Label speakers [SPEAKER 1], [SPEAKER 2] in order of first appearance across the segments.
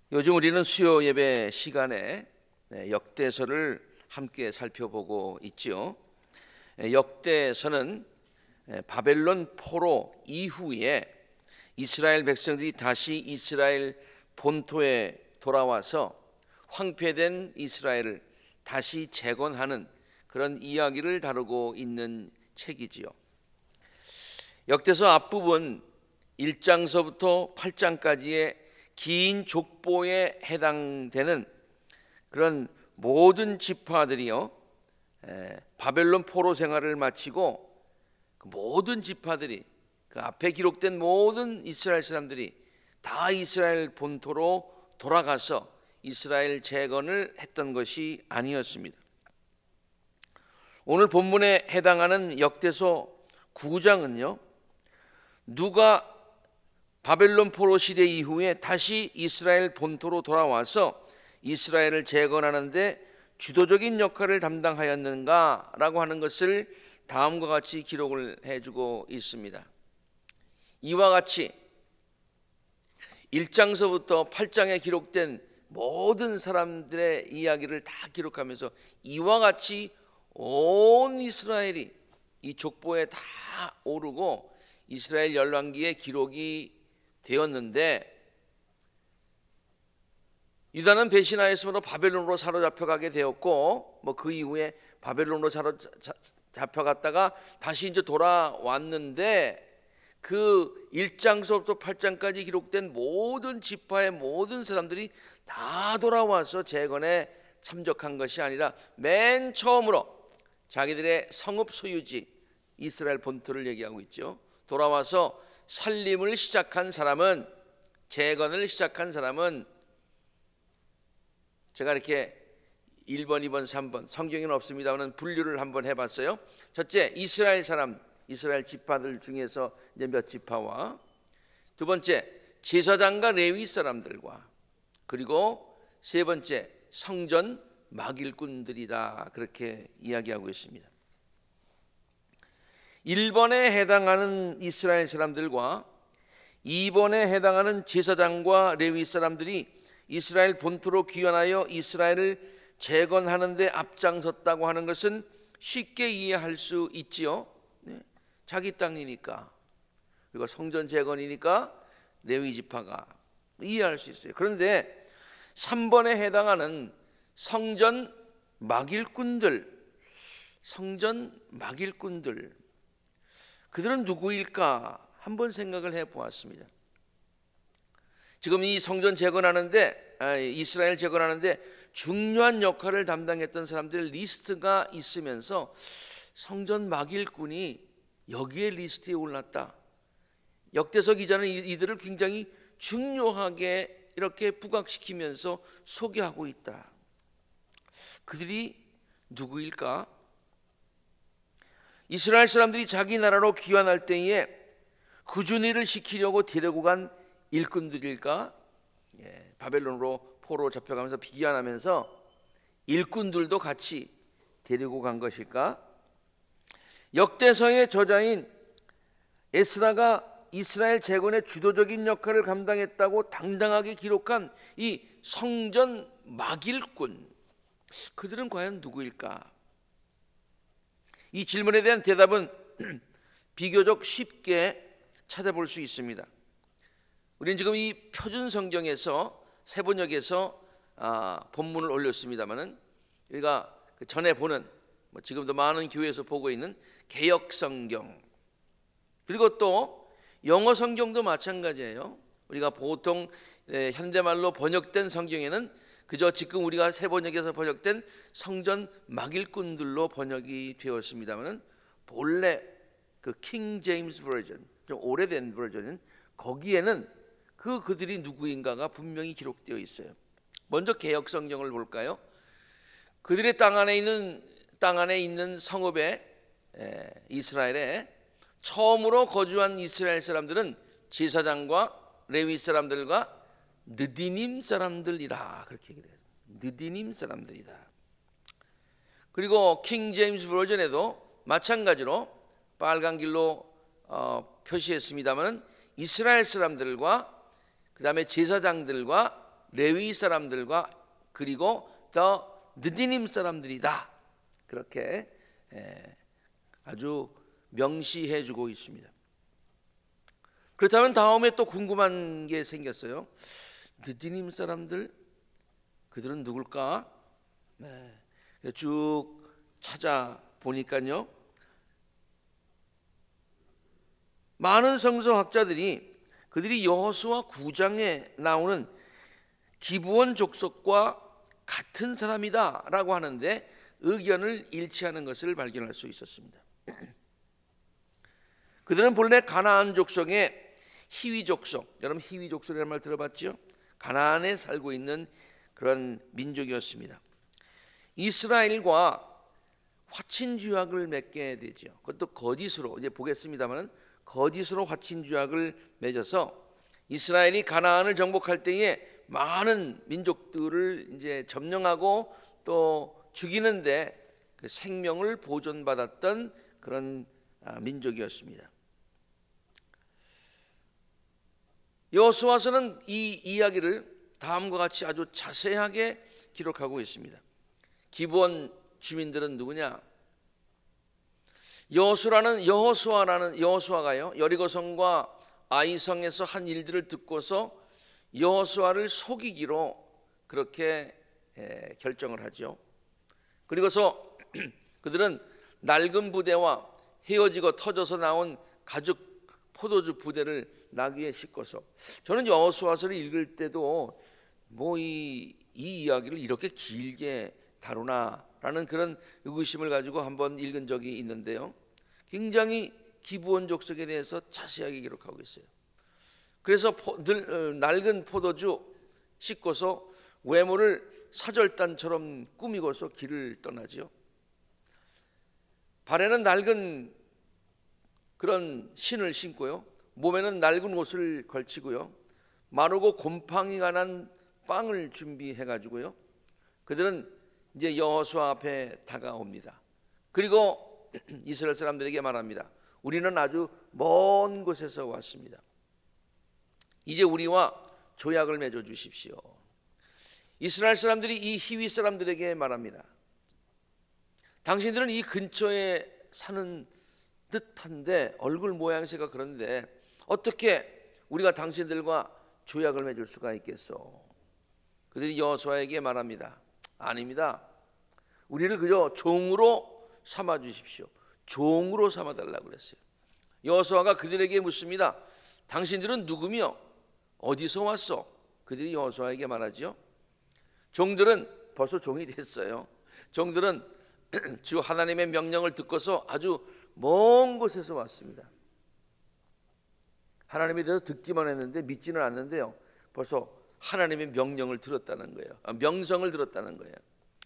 [SPEAKER 1] 요즘 우리는 수요 예배 시간에 역대서를 함께 살펴보고 있지요. 역대서는 바벨론 포로 이후에 이스라엘 백성들이 다시 이스라엘 본토에 돌아와서 황폐된 이스라엘을 다시 재건하는 그런 이야기를 다루고 있는 책이지요. 역대서 앞부분 1장서부터 8장까지의 긴 족보에 해당되는 그런 모든 지파들이요, 바벨론 포로 생활을 마치고 그 모든 지파들이, 그 앞에 기록된 모든 이스라엘 사람들이 다 이스라엘 본토로 돌아가서 이스라엘 재건을 했던 것이 아니었습니다. 오늘 본문에 해당하는 역대서 9장은요, 누가 바벨론 포로 시대 이후에 다시 이스라엘 본토로 돌아와서 이스라엘을 재건하는데 주도적인 역할을 담당하였는가라고 하는 것을 다음과 같이 기록을 해주고 있습니다. 이와 같이 1장서부터 8장에 기록된 모든 사람들의 이야기를 다 기록하면서 이와 같이 온 이스라엘이 이 족보에 다 오르고 이스라엘 열왕기에 기록이 되었는데, 유다는 배신하였으므로 바벨론으로 사로잡혀가게 되었고, 그 이후에 바벨론으로 사로잡혀갔다가 다시 이제 돌아왔는데, 그 1장서부터 8장까지 기록된 모든 지파의 모든 사람들이 다 돌아와서 재건에 참석한 것이 아니라 맨 처음으로 자기들의 성읍 소유지 이스라엘 본토를 얘기하고 있죠. 돌아와서 살림을 시작한 사람은, 재건을 시작한 사람은, 제가 이렇게 1번, 2번, 3번 성경에는 없습니다만 분류를 한번 해봤어요. 첫째, 이스라엘 사람, 이스라엘 지파들 중에서 이제 몇 지파와, 두 번째, 제사장과 레위 사람들과, 그리고 세 번째, 성전 막일꾼들이다, 그렇게 이야기하고 있습니다. 1번에 해당하는 이스라엘 사람들과 2번에 해당하는 제사장과 레위 사람들이 이스라엘 본토로 귀환하여 이스라엘을 재건하는 데 앞장섰다고 하는 것은 쉽게 이해할 수 있지요. 자기 땅이니까, 그리고 성전 재건이니까 레위 지파가 이해할 수 있어요. 그런데 3번에 해당하는 성전 막일꾼들, 그들은 누구일까 한번 생각을 해보았습니다. 지금 이 성전 재건하는데, 이스라엘 재건하는데 중요한 역할을 담당했던 사람들 리스트가 있으면서 성전 막일꾼이 여기에 리스트에 올랐다. 역대서 기자는 이들을 굉장히 중요하게 이렇게 부각시키면서 소개하고 있다. 그들이 누구일까? 이스라엘 사람들이 자기 나라로 귀환할 때에 꾸준히를 시키려고 데리고 간 일꾼들일까? 바벨론으로 포로 잡혀가면서 귀환하면서 일꾼들도 같이 데리고 간 것일까? 역대서의 저자인 에스라가 이스라엘 재건의 주도적인 역할을 감당했다고 당당하게 기록한 이 성전 막일꾼, 그들은 과연 누구일까? 이 질문에 대한 대답은 비교적 쉽게 찾아볼 수 있습니다. 우리는 지금 이 표준 성경에서 세번역에서 본문을 올렸습니다만은, 우리가 전에 보는, 지금도 많은 교회에서 보고 있는 개역 성경, 그리고 또 영어 성경도 마찬가지예요. 우리가 보통 현대말로 번역된 성경에는 그저 지금 우리가 세번역에서 번역된 성전 막일꾼들로 번역이 되었습니다만, 본래 그 킹 제임스 버전, 좀 오래된 버전은 거기에는 그들이 누구인가가 분명히 기록되어 있어요. 먼저 개역 성경을 볼까요? 그들의 땅 안에 있는 성읍에, 이스라엘에 처음으로 거주한 이스라엘 사람들은 제사장과 레위 사람들과 느디님 사람들이라, 그렇게 얘기해요. 느디님 사람들이다. 그리고 킹 제임스 버전에도 마찬가지로 빨간 길로 표시했습니다만 이스라엘 사람들과 그 다음에 제사장들과 레위 사람들과 그리고 더 느디님 사람들이다. 그렇게 아주 명시해 주고 있습니다. 그렇다면 다음에 또 궁금한 게 생겼어요. 느디님 사람들, 그들은 누굴까? 쭉 찾아보니까요, 많은 성서학자들이 그들이 여호수아 9장에 나오는 기브온 족속과 같은 사람이다라고 하는데 의견을 일치하는 것을 발견할 수 있었습니다. 그들은 본래 가나안 족속의 히위 족속, 여러분 히위 족속이라는 말 들어봤죠? 가나안에 살고 있는 그런 민족이었습니다. 이스라엘과 화친주약을 맺게 되죠. 그것도 거짓으로, 이제 보겠습니다만 거짓으로 화친주약을 맺어서 이스라엘이 가나안을 정복할 때에 많은 민족들을 이제 점령하고 또 죽이는데 그 생명을 보존받았던 그런 민족이었습니다. 여호수아서는 이 이야기를 다음과 같이 아주 자세하게 기록하고 있습니다. 기브온 주민들은 누구냐? 여호수아가요, 여리고성과 아이성에서 한 일들을 듣고서 여호수아를 속이기로 그렇게 결정을 하죠. 그리고서 그들은 낡은 부대와 헤어지고 터져서 나온 가죽 포도주 부대를 나귀에 싣고서, 저는 여호수아서를 읽을 때도 뭐 이 이야기를 이렇게 길게 다루나라는 그런 의구심을 가지고 한번 읽은 적이 있는데요, 굉장히 기브온 족속에 대해서 자세하게 기록하고 있어요. 그래서 낡은 포도주 씻고서 외모를 사절단처럼 꾸미고서 길을 떠나죠. 발에는 낡은 그런 신을 신고요, 몸에는 낡은 옷을 걸치고요, 마르고 곰팡이가 난 빵을 준비해 가지고요, 그들은 이제 여호수아 앞에 다가옵니다. 그리고 이스라엘 사람들에게 말합니다. 우리는 아주 먼 곳에서 왔습니다. 이제 우리와 조약을 맺어 주십시오. 이스라엘 사람들이 이 히위 사람들에게 말합니다. 당신들은 이 근처에 사는 듯한데, 얼굴 모양새가 그런데 어떻게 우리가 당신들과 조약을 맺을 수가 있겠소? 그들이 여호수아에게 말합니다. 아닙니다. 우리를 그저 종으로 삼아 주십시오. 종으로 삼아 달라고 그랬어요. 여호수아가 그들에게 묻습니다. 당신들은 누구며 어디서 왔소? 그들이 여호수아에게 말하지요. 종들은 벌써 종이 됐어요. 종들은 주 하나님의 명령을 듣고서 아주 먼 곳에서 왔습니다. 하나님에 대해서 듣기만 했는데 믿지는 않는데요, 벌써 하나님의 명령을 들었다는 거예요. 명성을 들었다는 거예요.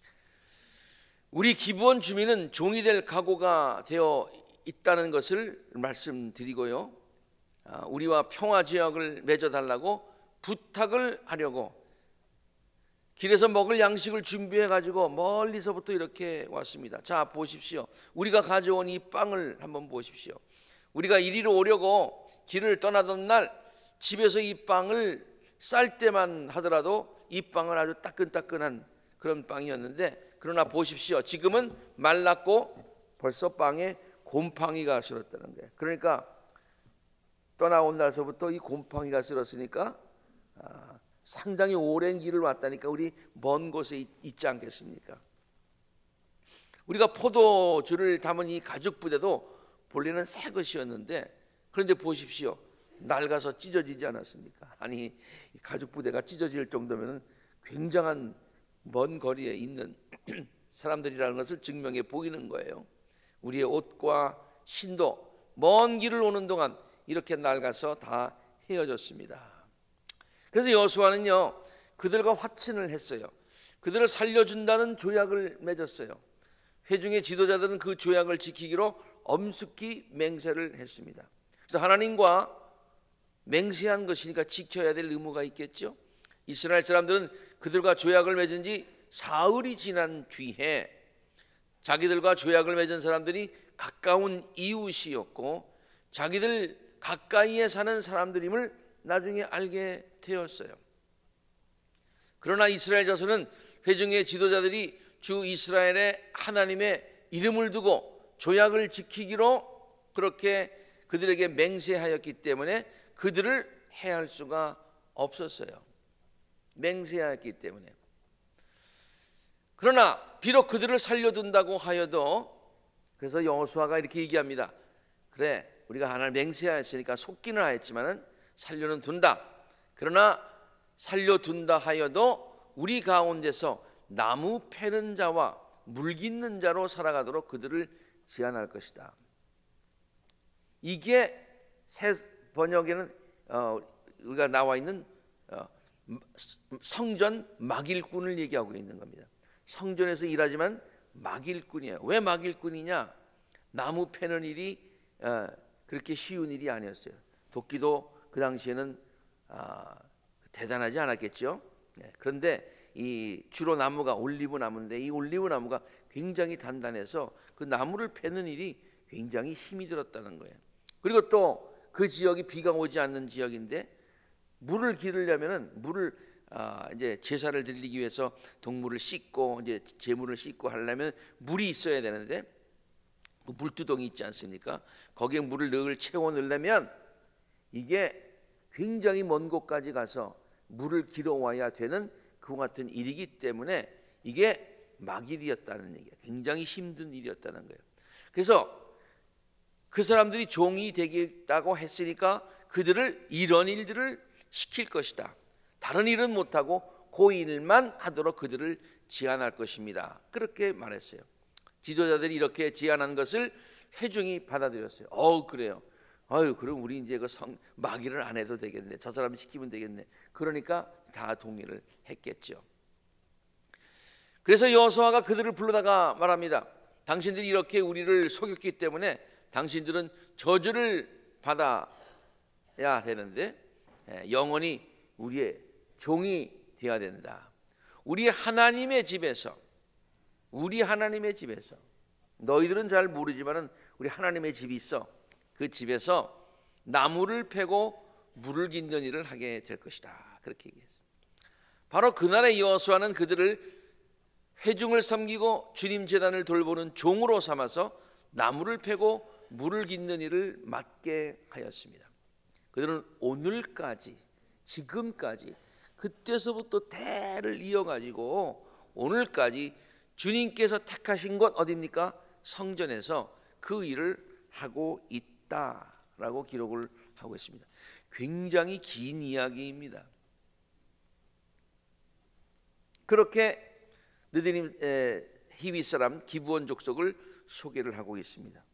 [SPEAKER 1] 우리 기브온 주민은 종이 될 각오가 되어 있다는 것을 말씀드리고요, 우리와 평화 지역을 맺어달라고 부탁을 하려고 길에서 먹을 양식을 준비해 가지고 멀리서부터 이렇게 왔습니다. 자, 보십시오. 우리가 가져온 이 빵을 한번 보십시오. 우리가 이리로 오려고 길을 떠나던 날 집에서 이 빵을 쌀 때만 하더라도 이 빵은 아주 따끈따끈한 그런 빵이었는데, 그러나 보십시오. 지금은 말랐고 벌써 빵에 곰팡이가 슬었다는 거예요. 그러니까 떠나온 날서부터 이 곰팡이가 슬었으니까 상당히 오랜 길을 왔다니까 우리 먼 곳에 있지 않겠습니까? 우리가 포도주를 담은 이 가죽 부대도 본래는 새 것이었는데, 그런데 보십시오. 낡아서 찢어지지 않았습니까? 아니, 이 가죽 부대가 찢어질 정도면 굉장한 먼 거리에 있는 사람들이라는 것을 증명해 보이는 거예요. 우리의 옷과 신도 먼 길을 오는 동안 이렇게 낡아서 다 헤어졌습니다. 그래서 여호수아는요, 그들과 화친을 했어요. 그들을 살려준다는 조약을 맺었어요. 회중의 지도자들은 그 조약을 지키기로 엄숙히 맹세를 했습니다. 그래서 하나님과 맹세한 것이니까 지켜야 될 의무가 있겠죠. 이스라엘 사람들은 그들과 조약을 맺은 지 사흘이 지난 뒤에 자기들과 조약을 맺은 사람들이 가까운 이웃이었고 자기들 가까이에 사는 사람들임을 나중에 알게 되었어요. 그러나 이스라엘 자손은 회중의 지도자들이 주 이스라엘의 하나님의 이름을 두고 조약을 지키기로 그렇게 그들에게 맹세하였기 때문에 그들을 해할 수가 없었어요. 맹세하였기 때문에. 그러나 비록 그들을 살려둔다고 하여도, 그래서 여호수아가 이렇게 얘기합니다. 그래, 우리가 하나님 맹세하였으니까 속기는 하였지만은 살려는 둔다. 그러나 살려둔다 하여도 우리 가운데서 나무 패는 자와 물 깃는 자로 살아가도록 그들을 제한할 것이다. 이게 새 번역에는 우리가 나와 있는 성전 막일꾼을 얘기하고 있는 겁니다. 성전에서 일하지만 막일꾼이에요. 왜 막일꾼이냐? 나무 패는 일이 그렇게 쉬운 일이 아니었어요. 도끼도 그 당시에는 대단하지 않았겠죠. 그런데 이 주로 나무가 올리브 나무인데, 이 올리브 나무가 굉장히 단단해서 그 나무를 패는 일이 굉장히 힘이 들었다는 거예요. 그리고 또 그 지역이 비가 오지 않는 지역인데, 물을 기르려면은 물을 이제 제사를 드리기 위해서 동물을 씻고 이제 제물을 씻고 하려면 물이 있어야 되는데, 그 물두덩이 있지 않습니까? 거기에 물을 늘 채워 넣으려면 이게 굉장히 먼 곳까지 가서 물을 길어와야 되는 그와 같은 일이기 때문에 이게 막일이었다는 얘기예요. 굉장히 힘든 일이었다는 거예요. 그래서 그 사람들이 종이 되겠다고 했으니까 그들을 이런 일들을 시킬 것이다. 다른 일은 못하고 그 일만 하도록 그들을 제한할 것입니다. 그렇게 말했어요. 지도자들이 이렇게 제안한 것을 회중이 받아들였어요. 그래요. 그럼 우리 이제 그 마귀를 안 해도 되겠네. 저 사람 시키면 되겠네. 그러니까 다 동의를 했겠죠. 그래서 여호수아가 그들을 불러다가 말합니다. 당신들이 이렇게 우리를 속였기 때문에 당신들은 저주를 받아야 되는데 영원히 우리의 종이 되어야 된다. 우리 하나님의 집에서 너희들은 잘 모르지만은 우리 하나님의 집이 있어. 그 집에서 나무를 패고 물을 깃는 일을 하게 될 것이다. 그렇게 얘기했어요. 바로 그날의 여호수아는 그들을 회중을 섬기고 주님 제단을 돌보는 종으로 삼아서 나무를 패고 물을 깃는 일을 맡게 하였습니다. 그들은 오늘까지, 지금까지, 그때서부터 대를 이어가지고 오늘까지 주님께서 택하신 곳 어디입니까? 성전에서 그 일을 하고 있다라고 기록을 하고 있습니다. 굉장히 긴 이야기입니다. 그렇게 느디님 히위 사람 기브온 족속을 소개를 하고 있습니다.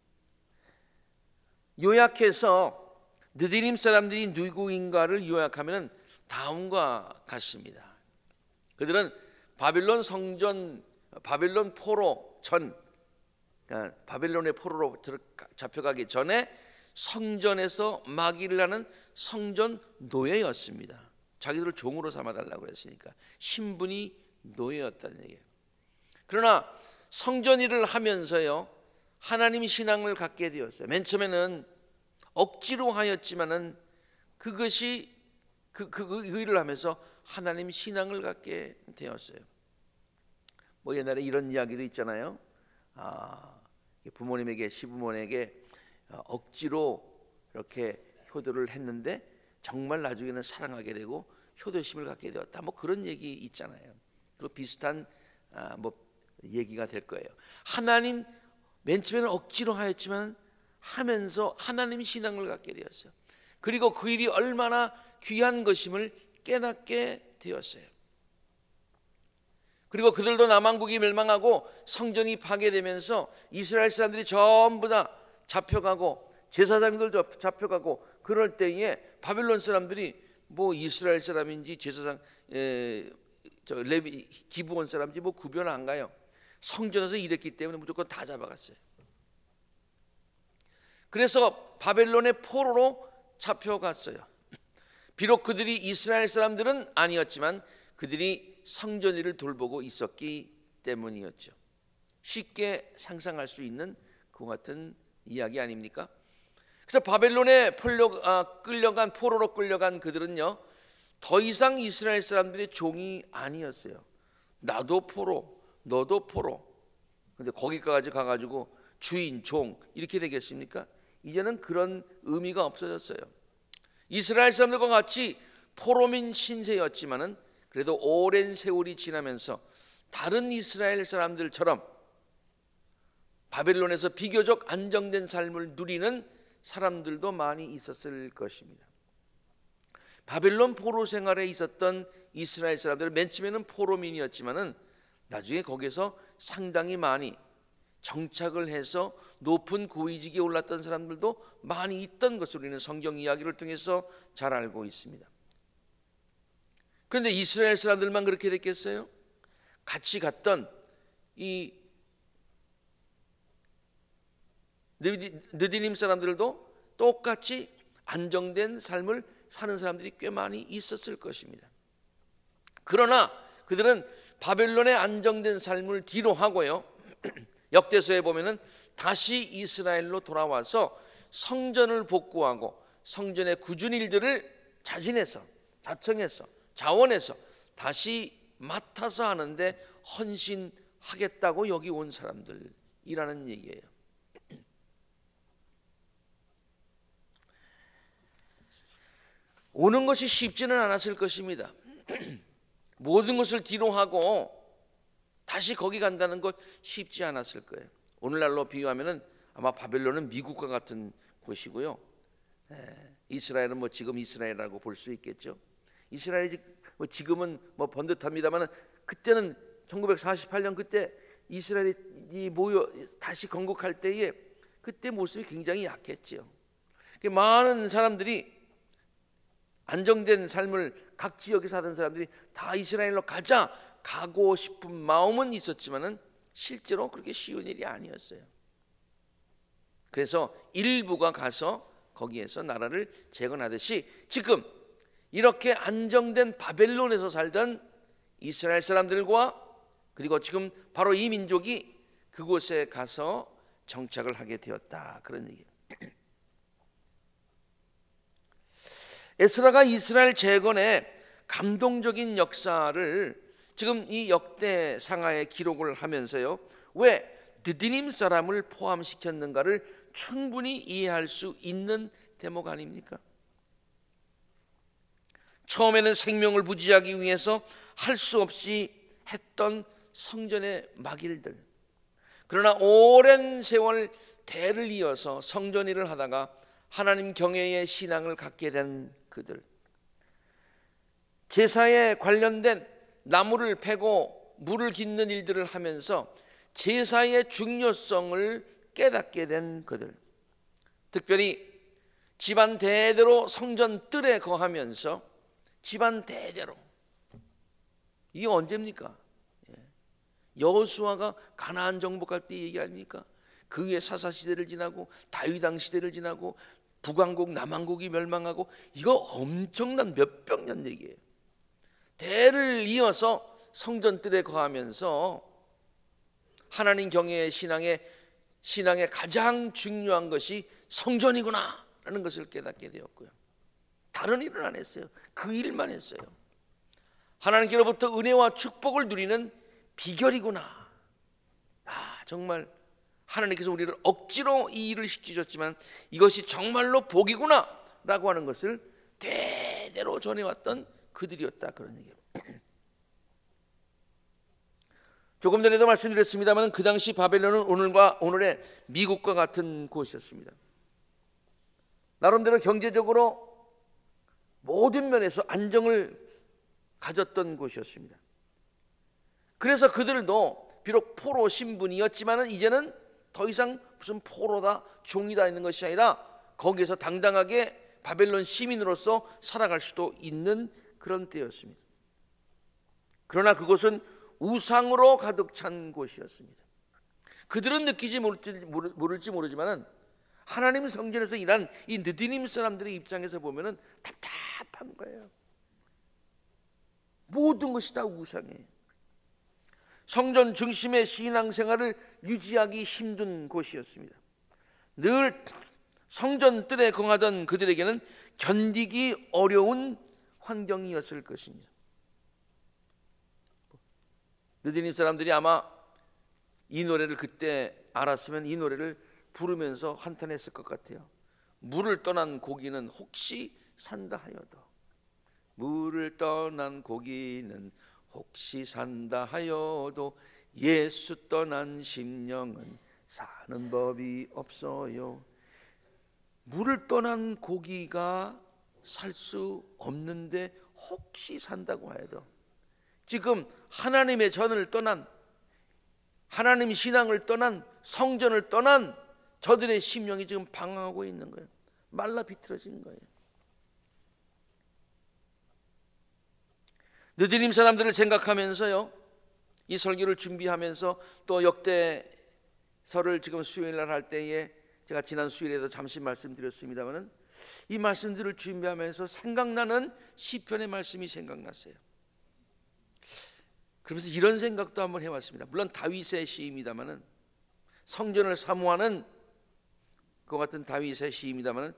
[SPEAKER 1] 요약해서 느디님 사람들이 누구인가를 요약하면 다음과 같습니다. 그들은 바빌론 성전, 바빌론 포로 전, 바빌론의 포로로 잡혀가기 전에 성전에서 마귀를 하는 성전 노예였습니다. 자기들을 종으로 삼아달라고 했으니까 신분이 노예였다는 얘기예요. 그러나 성전 일을 하면서요, 하나님 신앙을 갖게 되었어요. 맨 처음에는 억지로 하였지만은 그것이 그 일을 하면서 하나님 신앙을 갖게 되었어요. 뭐 옛날에 이런 이야기도 있잖아요. 부모님에게, 시부모에게 억지로 이렇게 효도를 했는데 정말 나중에는 사랑하게 되고 효도심을 갖게 되었다. 뭐 그런 얘기 있잖아요. 그 비슷한 뭐 얘기가 될 거예요. 하나님 맨 처음에는 억지로 하였지만 하면서 하나님 신앙을 갖게 되었어요. 그리고 그 일이 얼마나 귀한 것임을 깨닫게 되었어요. 그리고 그들도 남왕국이 멸망하고 성전이 파괴되면서 이스라엘 사람들이 전부 다 잡혀가고 제사장들도 잡혀가고 그럴 때에 바빌론 사람들이 뭐 이스라엘 사람인지 제사장 레위 기브온 사람인지 뭐 구별 안 가요. 성전에서 일했기 때문에 무조건 다 잡아갔어요. 그래서 바벨론의 포로로 잡혀갔어요. 비록 그들이 이스라엘 사람들은 아니었지만 그들이 성전 일을 돌보고 있었기 때문이었죠. 쉽게 상상할 수 있는 그 같은 이야기 아닙니까? 그래서 바벨론에 끌려간 포로로 끌려간 그들은요, 더 이상 이스라엘 사람들의 종이 아니었어요. 나도 포로, 너도 포로. 근데 거기까지 가가지고 주인, 종 이렇게 되겠습니까? 이제는 그런 의미가 없어졌어요. 이스라엘 사람들과 같이 포로민 신세였지만은 그래도 오랜 세월이 지나면서 다른 이스라엘 사람들처럼 바벨론에서 비교적 안정된 삶을 누리는 사람들도 많이 있었을 것입니다. 바벨론 포로 생활에 있었던 이스라엘 사람들은 맨 처음에는 포로민이었지만은 나중에 거기서 상당히 많이 정착을 해서 높은 고위직에 올랐던 사람들도 많이 있던 것을 우리는 성경 이야기를 통해서 잘 알고 있습니다. 그런데 이스라엘 사람들만 그렇게 됐겠어요? 같이 갔던 이 느디님 사람들도 똑같이 안정된 삶을 사는 사람들이 꽤 많이 있었을 것입니다. 그러나 그들은 바벨론의 안정된 삶을 뒤로 하고요, 역대서에 보면은 다시 이스라엘로 돌아와서 성전을 복구하고 성전의 굳은 일들을 자진해서, 자청해서, 자원해서 다시 맡아서 하는데 헌신하겠다고 여기 온 사람들이라는 얘기예요. 오는 것이 쉽지는 않았을 것입니다. 모든 것을 뒤로 하고 다시 거기 간다는 것 쉽지 않았을 거예요. 오늘날로 비유하면은 아마 바벨론은 미국과 같은 곳이고요, 이스라엘은 뭐 지금 이스라엘이라고 볼 수 있겠죠. 이스라엘이 뭐 지금은 뭐 번듯합니다만 그때는 1948년 그때 이스라엘이 모여 다시 건국할 때에 그때 모습이 굉장히 약했죠. 많은 사람들이 안정된 삶을 각 지역에 사는 사람들이 다 이스라엘로 가고 싶은 마음은 있었지만은 실제로 그렇게 쉬운 일이 아니었어요. 그래서 일부가 가서 거기에서 나라를 재건하듯이 지금 이렇게 안정된 바벨론에서 살던 이스라엘 사람들과 그리고 지금 바로 이 민족이 그곳에 가서 정착을 하게 되었다, 그런 얘기예요. 에스라가 이스라엘 재건의 감동적인 역사를 지금 이 역대상하에 기록을 하면서요, 왜 느디님 사람을 포함시켰는가를 충분히 이해할 수 있는 대목 아닙니까? 처음에는 생명을 부지하기 위해서 할 수 없이 했던 성전의 막일들, 그러나 오랜 세월 대를 이어서 성전 일을 하다가 하나님 경외의 신앙을 갖게 된 그들, 제사에 관련된 나무를 패고 물을 깃는 일들을 하면서 제사의 중요성을 깨닫게 된 그들, 특별히 집안 대대로 성전 뜰에 거하면서 집안 대대로, 이게 언제입니까? 여호수아가 가나안 정복할 때 얘기 아닙니까? 그 위에 사사 시대를 지나고 다윗 왕 시대를 지나고 북왕국 남왕국이 멸망하고, 이거 엄청난 몇백 년 얘기예요. 대를 이어서 성전뜰에 거하면서 하나님 경외의 신앙의 가장 중요한 것이 성전이구나 라는 것을 깨닫게 되었고요, 다른 일은 안 했어요. 그 일만 했어요. 하나님께로부터 은혜와 축복을 누리는 비결이구나. 정말 하나님께서 우리를 억지로 이 일을 시키셨지만 이것이 정말로 복이구나 라고 하는 것을 대대로 전해왔던 그들이었다, 그런 얘기예요. 조금 전에도 말씀드렸습니다만 그 당시 바벨론은 오늘의 미국과 같은 곳이었습니다. 나름대로 경제적으로 모든 면에서 안정을 가졌던 곳이었습니다. 그래서 그들도 비록 포로 신분이었지만 이제는 더 이상 무슨 포로다, 종이다 있는 것이 아니라 거기에서 당당하게 바벨론 시민으로서 살아갈 수도 있는 그런 때였습니다. 그러나 그곳은 우상으로 가득 찬 곳이었습니다. 그들은 느끼지 모를지 모르지만 하나님 성전에서 일한 이 느디님 사람들의 입장에서 보면은 답답한 거예요. 모든 것이 다 우상이에요. 성전 중심의 신앙생활을 유지하기 힘든 곳이었습니다. 늘 성전 뜰에 거하던 그들에게는 견디기 어려운 환경이었을 것입니다. 느디님 사람들이 아마 이 노래를 그때 알았으면 이 노래를 부르면서 한탄했을 것 같아요. 물을 떠난 고기는 혹시 산다 하여도, 물을 떠난 고기는 혹시 산다 하여도 예수 떠난 심령은 사는 법이 없어요. 물을 떠난 고기가 살 수 없는데 혹시 산다고 해도, 지금 하나님의 전을 떠난, 하나님 신앙을 떠난, 성전을 떠난 저들의 심령이 지금 방황하고 있는 거예요. 말라 비틀어진 거예요. 느디님 사람들을 생각하면서요, 이 설교를 준비하면서 또 역대서를 지금 수요일날 할 때에 제가 지난 수요일에도 잠시 말씀드렸습니다마는 이 말씀들을 준비하면서 생각나는 시편의 말씀이 생각났어요. 그러면서 이런 생각도 한번 해봤습니다. 물론 다윗의 시입니다마는, 성전을 사모하는 그 같은 다윗의 시입니다마는,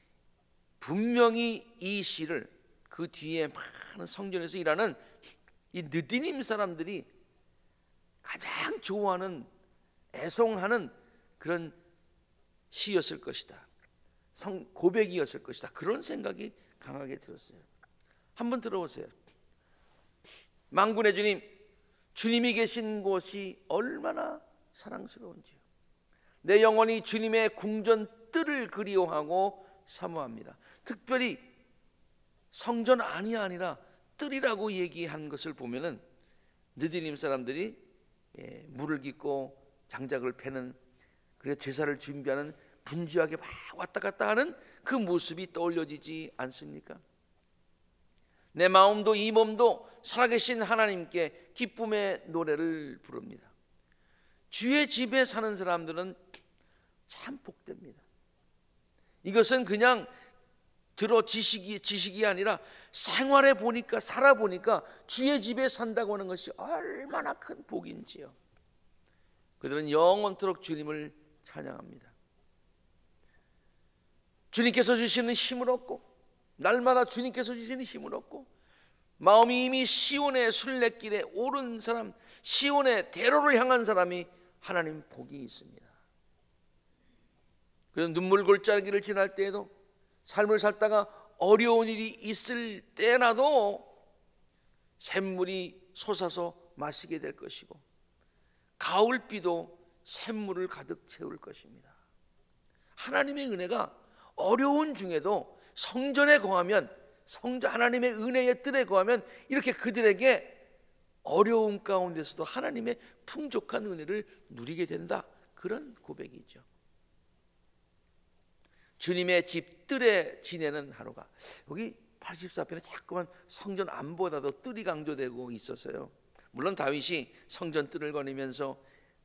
[SPEAKER 1] 분명히 이 시를 그 뒤에 많은 성전에서 일하는 이 느디님 사람들이 가장 좋아하는, 애송하는 그런 시였을 것이다. 고백이었을 것이다. 그런 생각이 강하게 들었어요. 한번 들어보세요. 만군의 주님, 주님이 계신 곳이 얼마나 사랑스러운지요. 내 영혼이 주님의 궁전 뜰을 그리워하고 사모합니다. 특별히 성전 안이 아니라 뜰이라고 얘기한 것을 보면은 느디님 사람들이 물을 깃고 장작을 패는, 그래서 제사를 준비하는, 분주하게 막 왔다 갔다 하는 그 모습이 떠올려지지 않습니까? 내 마음도 이 몸도 살아계신 하나님께 기쁨의 노래를 부릅니다. 주의 집에 사는 사람들은 참 복됩니다. 이것은 그냥 지식이 아니라 생활해 보니까, 살아보니까 주의 집에 산다고 하는 것이 얼마나 큰 복인지요. 그들은 영원토록 주님을 찬양합니다. 주님께서 주시는 힘을 얻고, 날마다 주님께서 주시는 힘을 얻고, 마음이 이미 시온의 순례길에 오른 사람, 시온의 대로를 향한 사람이 하나님 복이 있습니다. 그래서 눈물 골짜기를 지날 때에도, 삶을 살다가 어려운 일이 있을 때라도 샘물이 솟아서 마시게 될 것이고, 가을비도 샘물을 가득 채울 것입니다. 하나님의 은혜가 어려운 중에도 성전에 거하면, 하나님의 은혜의 뜰에 거하면 이렇게 그들에게 어려운 가운데서도 하나님의 풍족한 은혜를 누리게 된다. 그런 고백이죠. 주님의 집 뜰에 지내는 하루가, 여기 84편에 자꾸만 성전 안보다도 뜰이 강조되고 있어서요. 물론 다윗이 성전 뜰을 거니면서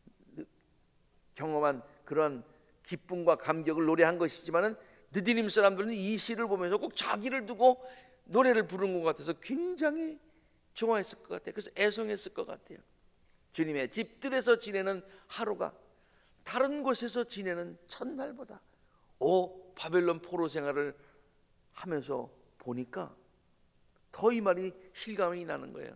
[SPEAKER 1] 경험한 그런 기쁨과 감격을 노래한 것이지만은, 느디님 사람들은 이 시를 보면서 꼭 자기를 두고 노래를 부른 것 같아서 굉장히 좋아했을 것 같아요. 그래서 애송했을 것 같아요. 주님의 집들에서 지내는 하루가 다른 곳에서 지내는 첫날보다, 바벨론 포로 생활을 하면서 보니까 더 이 말이 실감이 나는 거예요.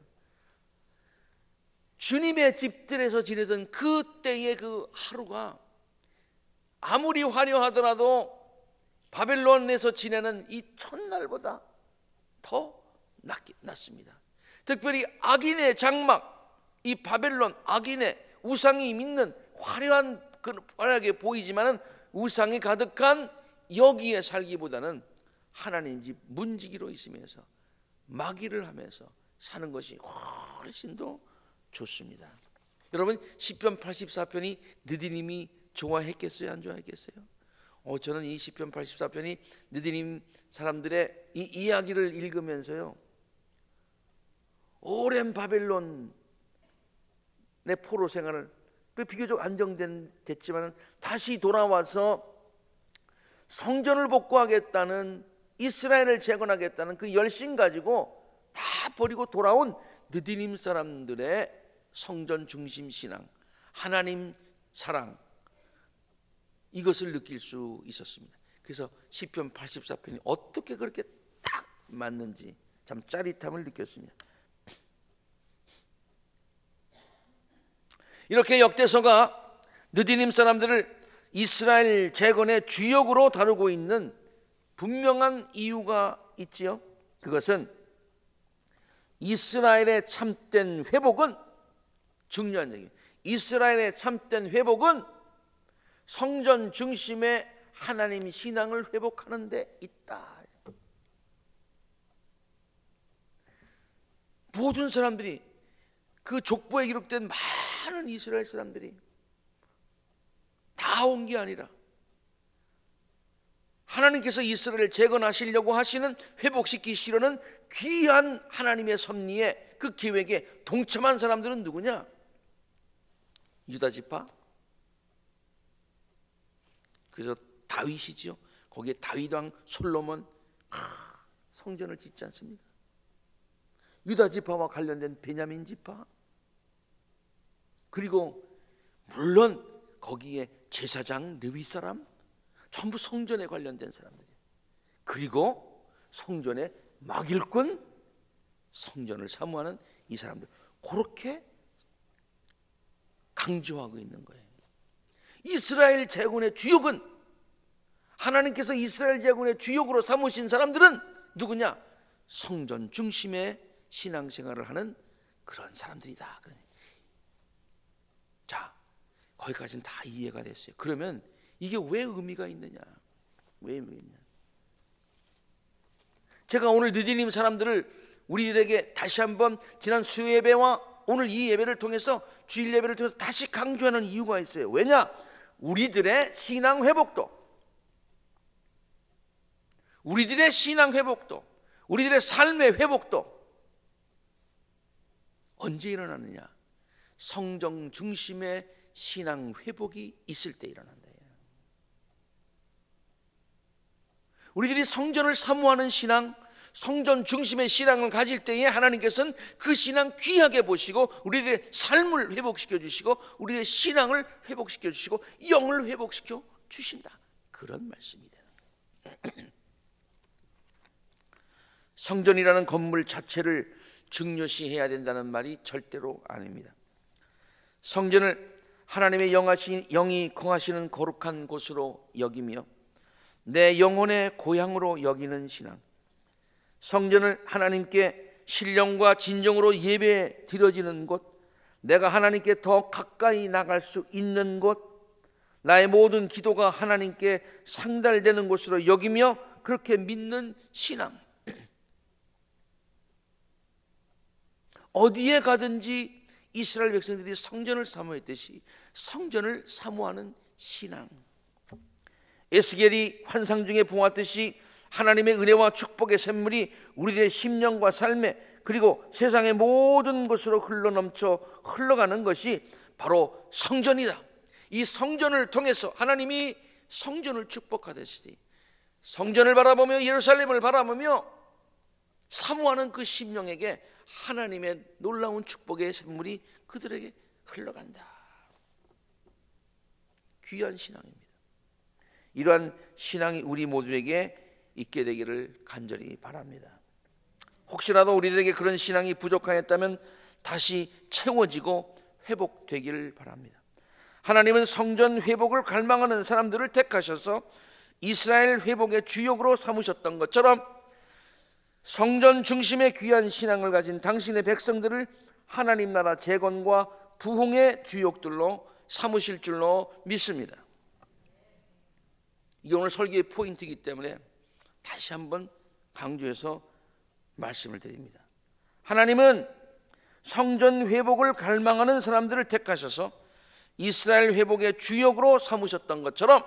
[SPEAKER 1] 주님의 집들에서 지내던 그때의 그 하루가 아무리 화려하더라도 바벨론에서 지내는 이 첫날보다 더 낫습니다. 특별히 악인의 장막, 이 바벨론 악인의 우상이 믿는 화려하게 보이지만은 우상이 가득한 여기에 살기보다는 하나님 집 문지기로 있으면서 마기를 하면서 사는 것이 훨씬 더 좋습니다. 여러분, 시편 84편이 느디님이 좋아했겠어요? 안 좋아했겠어요? 저는 이 시편 84편이 느디님 사람들의 이 이야기를 읽으면서요, 오랜 바벨론의 포로 생활을 비교적 안정됐지만 다시 돌아와서 성전을 복구하겠다는, 이스라엘을 재건하겠다는 그 열심 가지고 다 버리고 돌아온 느디님 사람들의 성전 중심 신앙, 하나님 사랑, 이것을 느낄 수 있었습니다. 그래서 시편 84편이 어떻게 그렇게 딱 맞는지 참 짜릿함을 느꼈습니다. 이렇게 역대서가 느디님 사람들을 이스라엘 재건의 주역으로 다루고 있는 분명한 이유가 있지요. 그것은 이스라엘의 참된 회복은, 중요한 얘기예요. 이스라엘의 참된 회복은 성전 중심의 하나님 신앙을 회복하는 데 있다. 모든 사람들이, 그 족보에 기록된 많은 이스라엘 사람들이 다 온 게 아니라 하나님께서 이스라엘을 재건하시려고 하시는, 회복시키시려는 귀한 하나님의 섭리에, 그 계획에 동참한 사람들은 누구냐? 유다 지파. 그래서 다윗이죠. 거기에 다윗 왕 솔로몬 성전을 짓지 않습니까? 유다 지파와 관련된 베냐민 지파, 그리고 물론 거기에 제사장 레위 사람, 전부 성전에 관련된 사람들이에요. 그리고 성전의 막일꾼, 성전을 사모하는 이 사람들, 그렇게 강조하고 있는 거예요. 이스라엘 재건의 주역은, 하나님께서 이스라엘 재건의 주역으로 삼으신 사람들은 누구냐? 성전 중심의 신앙생활을 하는 그런 사람들이다. 자, 거기까지는 다 이해가 됐어요. 그러면 이게 왜 의미가 있느냐? 왜 의미가 있냐? 제가 오늘 느디님 사람들을 우리들에게 다시 한번 지난 수요 예배와 오늘 이 예배를 통해서, 주일 예배를 통해서 다시 강조하는 이유가 있어요. 왜냐? 우리들의 신앙 회복도, 우리들의 신앙 회복도, 우리들의 삶의 회복도 언제 일어나느냐? 성전 중심의 신앙 회복이 있을 때 일어난다. 우리들이 성전을 사모하는 신앙, 성전 중심의 신앙을 가질 때에 하나님께서는 그 신앙 귀하게 보시고 우리들의 삶을 회복시켜 주시고 우리의 신앙을 회복시켜 주시고 영을 회복시켜 주신다. 그런 말씀이 되는 거예요. 성전이라는 건물 자체를 중요시해야 된다는 말이 절대로 아닙니다. 성전을 하나님의 영이 거하시는 거룩한 곳으로 여기며 내 영혼의 고향으로 여기는 신앙, 성전을 하나님께 신령과 진정으로 예배 드려지는 곳, 내가 하나님께 더 가까이 나갈 수 있는 곳, 나의 모든 기도가 하나님께 상달되는 곳으로 여기며 그렇게 믿는 신앙. 어디에 가든지 이스라엘 백성들이 성전을 사모했듯이 성전을 사모하는 신앙. 에스겔이 환상 중에 보았듯이 하나님의 은혜와 축복의 샘물이 우리들의 심령과 삶에, 그리고 세상의 모든 곳으로 흘러가는 것이 바로 성전이다. 이 성전을 통해서 하나님이 성전을 축복하듯이 성전을 바라보며 예루살렘을 바라보며 사모하는 그 심령에게 하나님의 놀라운 축복의 샘물이 그들에게 흘러간다. 귀한 신앙입니다. 이러한 신앙이 우리 모두에게 있게 되기를 간절히 바랍니다. 혹시라도 우리들에게 그런 신앙이 부족하였다면 다시 채워지고 회복되기를 바랍니다. 하나님은 성전 회복을 갈망하는 사람들을 택하셔서 이스라엘 회복의 주역으로 삼으셨던 것처럼 성전 중심의 귀한 신앙을 가진 당신의 백성들을 하나님 나라 재건과 부흥의 주역들로 삼으실 줄로 믿습니다. 이게 오늘 설교의 포인트이기 때문에 다시 한번 강조해서 말씀을 드립니다. 하나님은 성전 회복을 갈망하는 사람들을 택하셔서 이스라엘 회복의 주역으로 삼으셨던 것처럼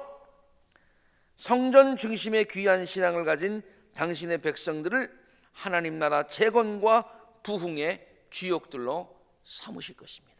[SPEAKER 1] 성전 중심의 귀한 신앙을 가진 당신의 백성들을 하나님 나라 재건과 부흥의 주역들로 삼으실 것입니다.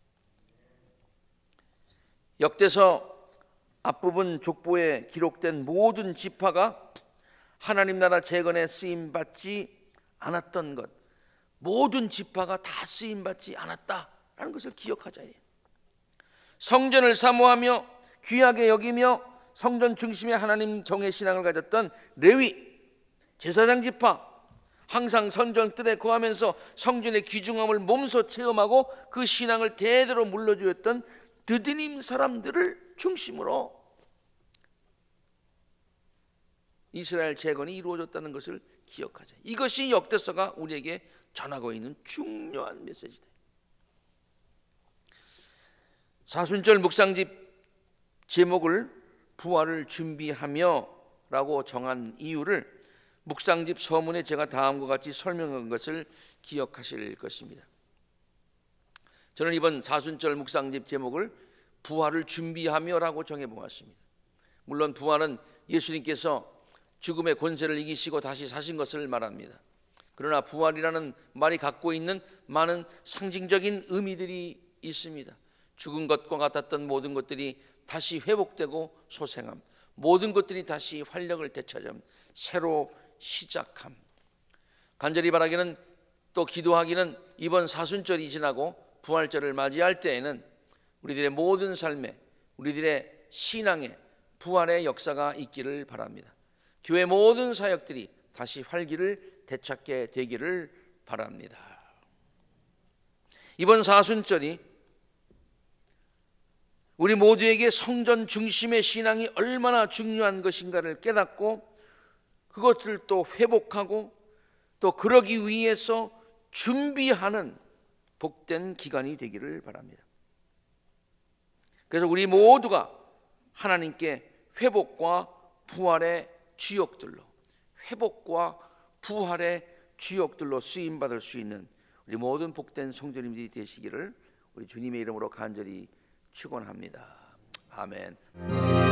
[SPEAKER 1] 역대서 앞부분 족보에 기록된 모든 지파가 하나님 나라 재건에 쓰임받지 않았던 것, 모든 지파가 다 쓰임받지 않았다라는 것을 기억하자. 성전을 사모하며 귀하게 여기며 성전 중심의 하나님 경외 신앙을 가졌던 레위, 제사장 지파, 항상 선전들에 거하면서 성전의 귀중함을 몸소 체험하고 그 신앙을 대대로 물려주었던 드드님 사람들을 중심으로 이스라엘 재건이 이루어졌다는 것을 기억하자. 이것이 역대서가 우리에게 전하고 있는 중요한 메시지다. 사순절 묵상집 제목을 부활을 준비하며 라고 정한 이유를 묵상집 서문에 제가 다음과 같이 설명한 것을 기억하실 것입니다. 저는 이번 사순절 묵상집 제목을 부활을 준비하며 라고 정해보았습니다. 물론 부활은 예수님께서 죽음의 권세를 이기시고 다시 사신 것을 말합니다. 그러나 부활이라는 말이 갖고 있는 많은 상징적인 의미들이 있습니다. 죽은 것과 같았던 모든 것들이 다시 회복되고 소생함, 모든 것들이 다시 활력을 되찾음, 새로 시작함. 간절히 바라기는 또 기도하기는 이번 사순절이 지나고 부활절을 맞이할 때에는 우리들의 모든 삶에, 우리들의 신앙에 부활의 역사가 있기를 바랍니다. 교회 모든 사역들이 다시 활기를 되찾게 되기를 바랍니다. 이번 사순절이 우리 모두에게 성전 중심의 신앙이 얼마나 중요한 것인가를 깨닫고 그것을 또 회복하고 또 그러기 위해서 준비하는 복된 기간이 되기를 바랍니다. 그래서 우리 모두가 하나님께 회복과 부활의 주역들로, 회복과 부활의 주역들로 쓰임받을 수 있는 우리 모든 복된 성도님들이 되시기를 우리 주님의 이름으로 간절히 축원합니다. 아멘.